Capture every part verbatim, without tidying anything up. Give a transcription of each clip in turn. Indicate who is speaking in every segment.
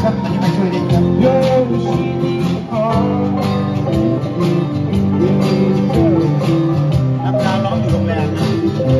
Speaker 1: ครับอันนี้มาช่วยเล่นครับน้ำตาร้องอยู่โรงแรมนะ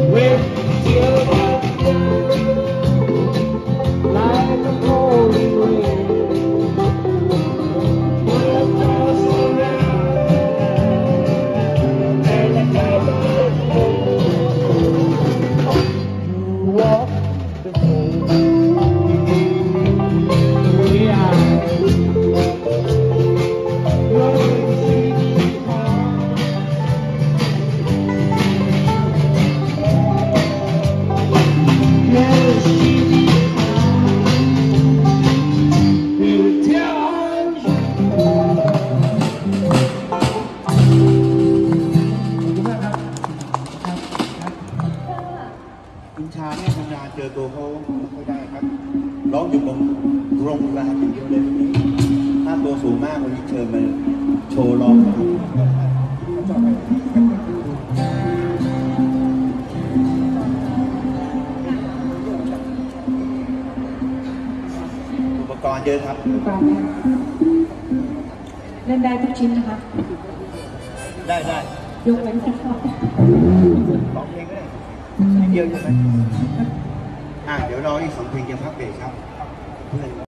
Speaker 1: คุณชาเนี่ยทำงานเจอตัวเขาไม่ได้ครับร้องอยู่บนโรงแรมอย่างเดียวเลยวันนี้ถ้าตัวสูงมากวันนี้เชิญมาโชว์ร้องอุปกรณ์เยอะครับอุปกรณ์
Speaker 2: เล่นได้ทุกชิ้นนะคะ
Speaker 1: ได้ได้
Speaker 2: ยกเว้นสักข้อ
Speaker 1: ร้องเพลงก็ได้เดียวใช่ไหมอ่ะเดี๋ยวรออีกสองเพลงจะพักเบรกครับ